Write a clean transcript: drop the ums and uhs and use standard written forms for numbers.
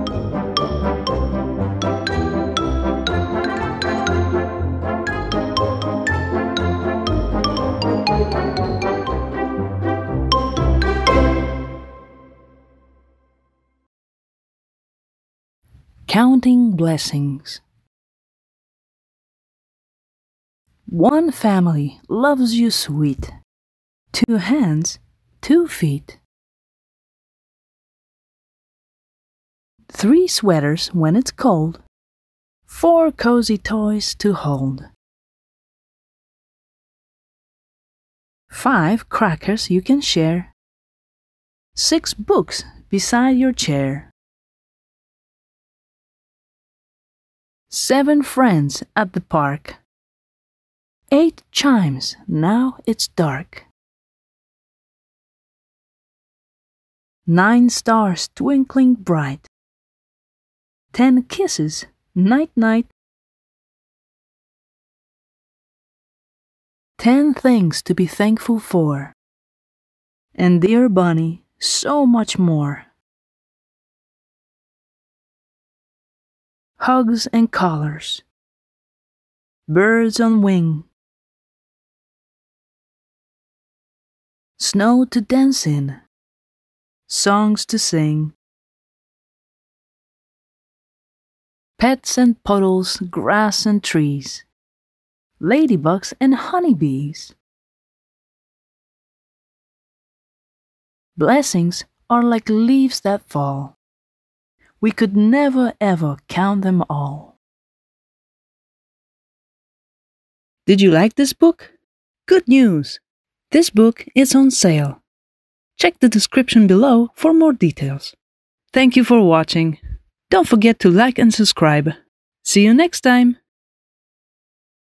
Counting blessings. One family loves you sweet. 2 hands, 2 feet. 3 sweaters when it's cold. 4 cozy toys to hold. 5 crackers you can share. 6 books beside your chair. 7 friends at the park. 8 chimes, now it's dark. 9 stars twinkling bright. 10 kisses, night night. 10 things to be thankful for. And dear Bunny, so much more. Hugs and collars. Birds on wing. Snow to dance in. Songs to sing. Pets and puddles, grass and trees. Ladybugs and honeybees. Blessings are like leaves that fall. We could never ever count them all. Did you like this book? Good news! This book is on sale. Check the description below for more details. Thank you for watching. Don't forget to like and subscribe. See you next time!